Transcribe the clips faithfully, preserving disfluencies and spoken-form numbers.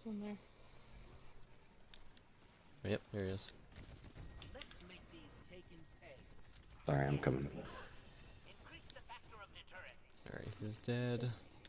In there. Yep, there he is. Sorry, I'm coming. Alright, he's dead.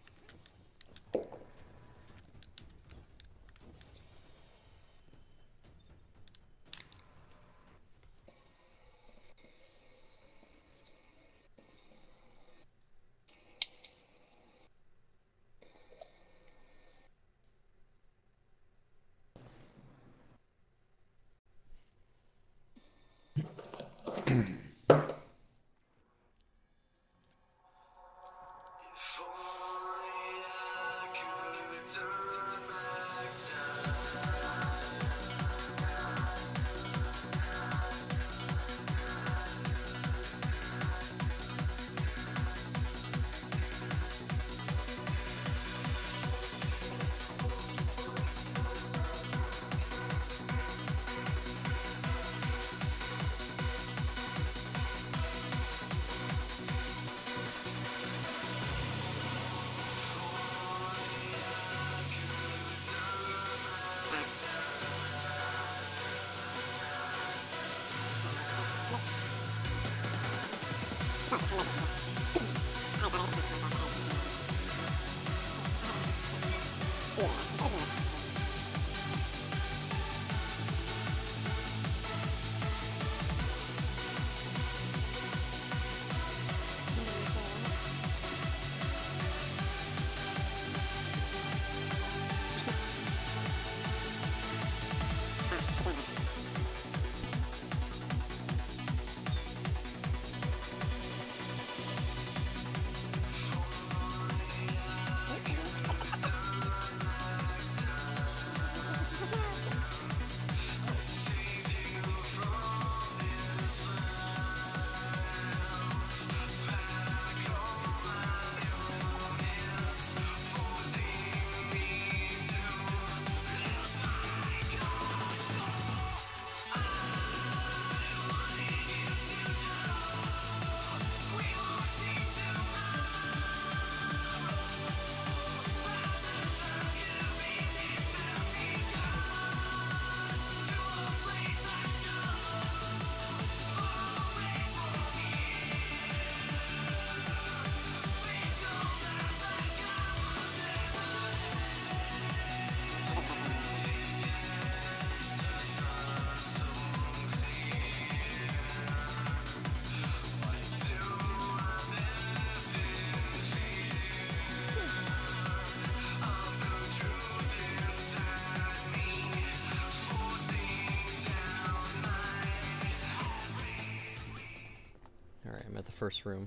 Alright, I'm at the first room.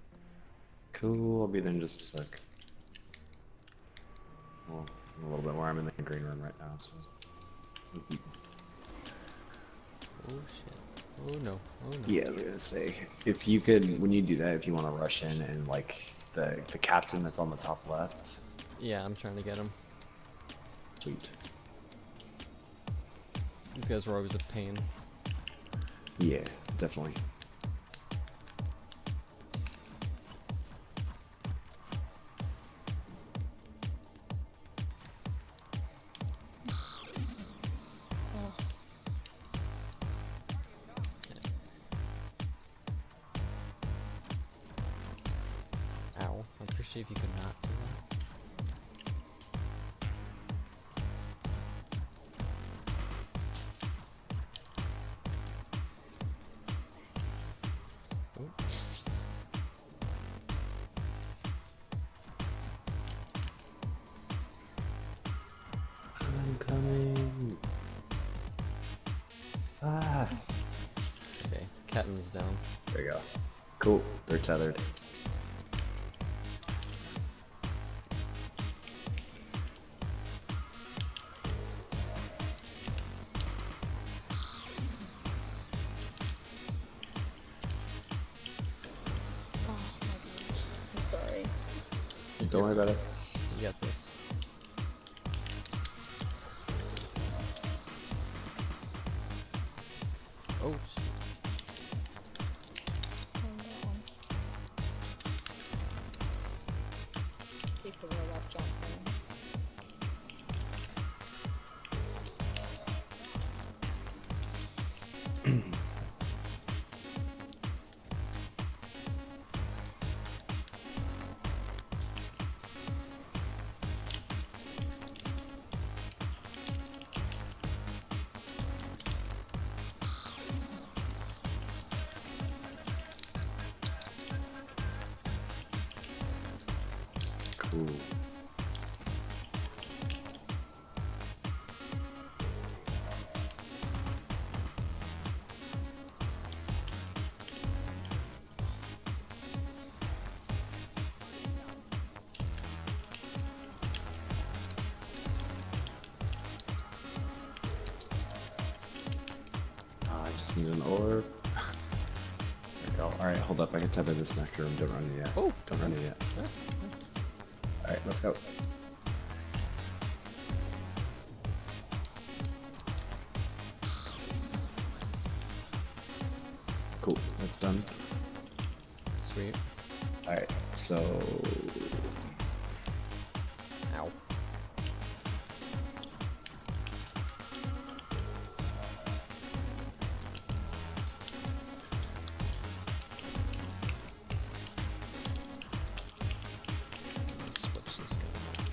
Cool, I'll be there in just a sec. Well, I'm a little bit where I'm in the green room right now, so. Oh shit. Oh no. Oh no. Yeah, I was gonna say, if you could, when you do that, if you want to rush in and like the the captain that's on the top left. Yeah, I'm trying to get him. Sweet. These guys were always a pain. Yeah, definitely. Ow. I appreciate if you could not do that. I'm coming. Ah. Okay, Captain's down. There you go. Cool. They're tethered. Don't worry about it. You got this. Oh, shit. Keep the robot jumping. Cool. I just need an orb. There we go. Alright, hold up. I can tether this nectar room. Don't run it yet. Oh, Don't run it yet. yeah. Alright, let's go. Cool, that's done. Sweet. Alright, so... Ow. Switch this guy.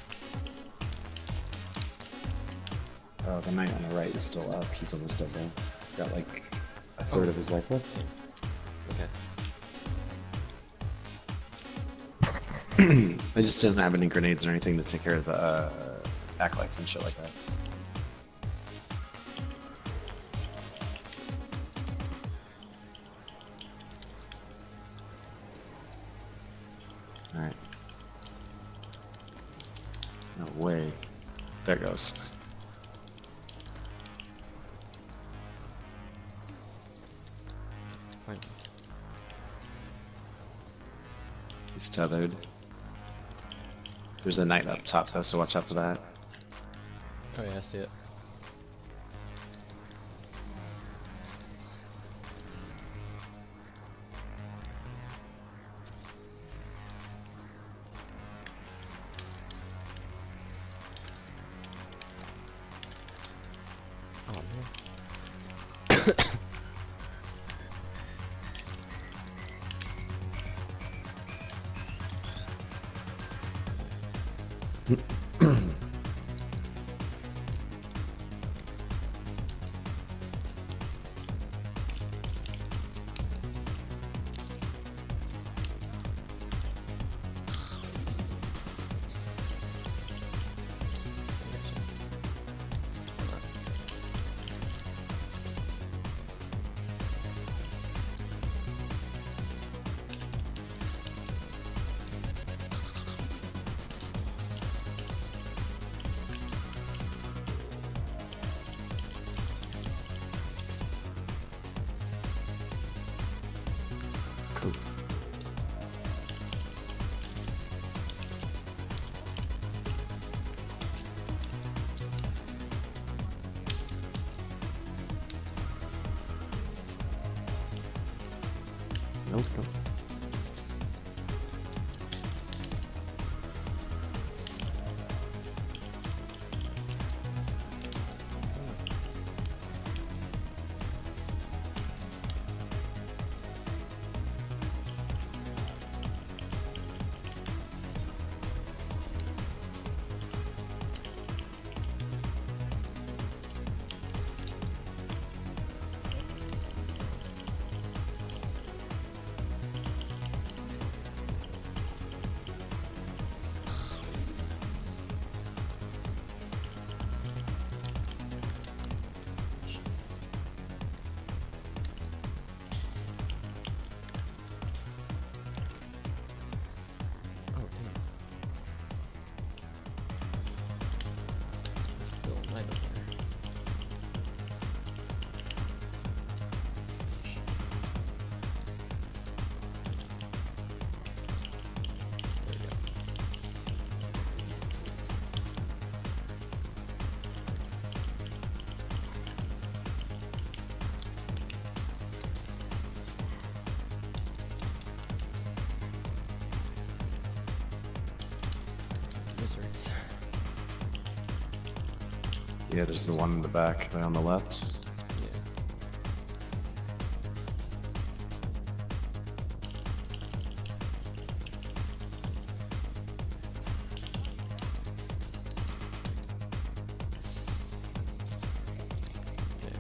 Oh, the knight on the right is still up. He's almost dead though. He's got like a third Oh. of his life left. Okay. I just didn't have any grenades or anything to take care of the uh, acolytes and shit like that. Alright. No way. There it goes. Fine. He's tethered. There's a knight up top though, so watch out for that. Oh yeah, I see it. Oh no. Cool. Nope, nope. Oh damn. There's still a knight up there. There we go. Wizards. Yeah, there's the one in the back there on the left. Yeah.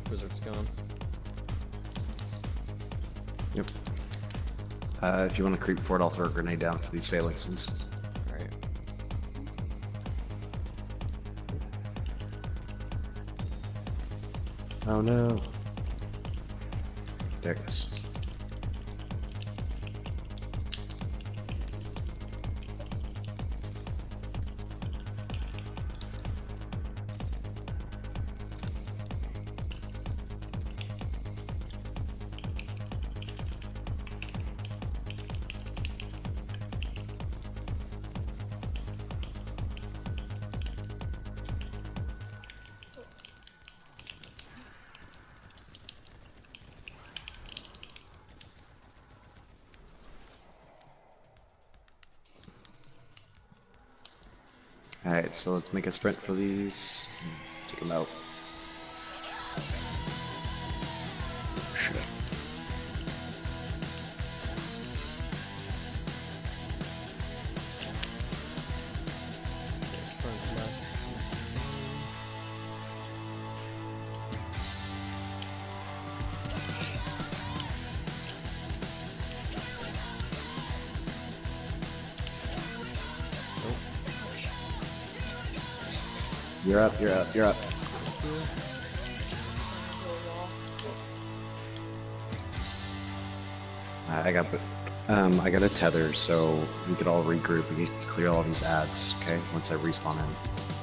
Wizard's gone. Yep. Uh, if you want to creep forward, I'll throw a grenade down for these phalanxes. Alright. Oh no. There it goes. Alright, so let's make a sprint for these. Take them out. Shit. Front left. Nope. You're up, you're up, you're up. I got the, um, I got a tether, so we could all regroup. We need to clear all these ads, okay? Once I respawn in.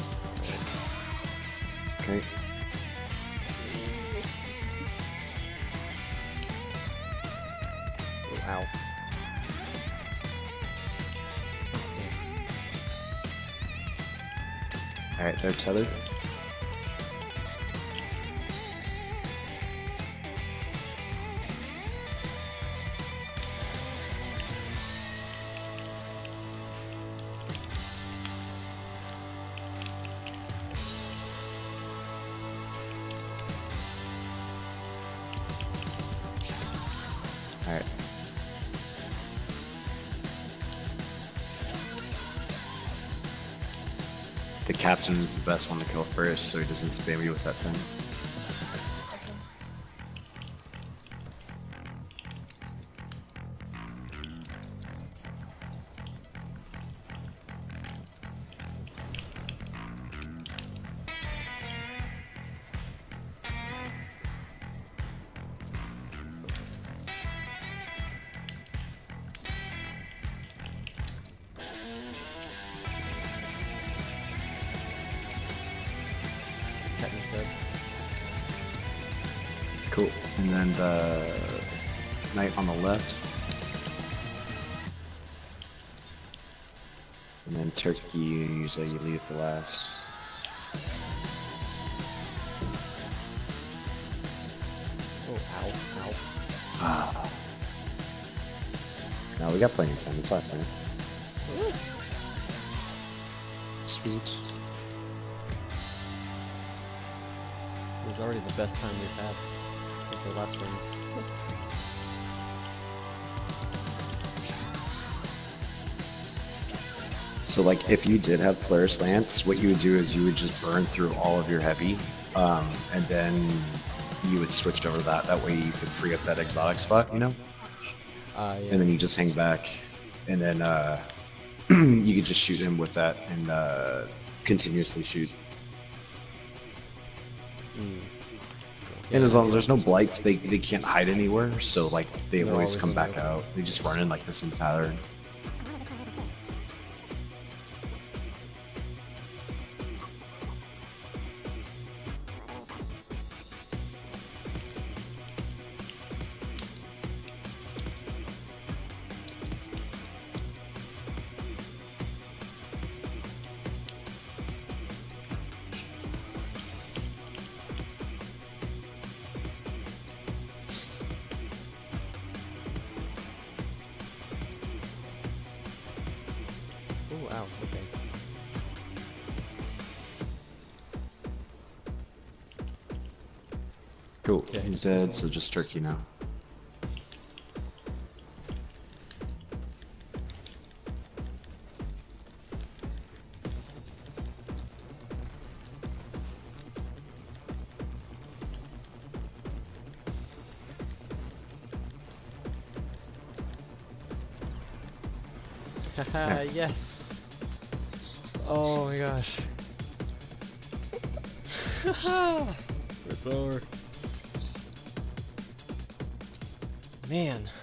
Okay. Oh, ow. Alright, they're tethered. Alright. The captain's the best one to kill first, so he doesn't spam you with that thing. Captain's dead. Cool. And then the knight on the left. And then turkey, usually you leave for last. Oh, ow, ow. Ah. No, we got plenty of time. It's not fine. Sweet. It was already the best time we've had since our last ones. So, like, if you did have Polaris Lance, what you would do is you would just burn through all of your heavy, um, and then you would switch over to that. That way you could free up that exotic spot, you know? Uh, yeah. And then you just hang back, and then uh, you could just shoot him with that and uh, continuously shoot. Mm. And as long as there's no blights, they, they can't hide anywhere, so like they They're always always come in back the- out. They just run in like the same pattern. Oh, ow, okay. Cool. Okay, He's so- dead, so just turkey now. Haha, yes! Oh my gosh. Haha! It's over. Man.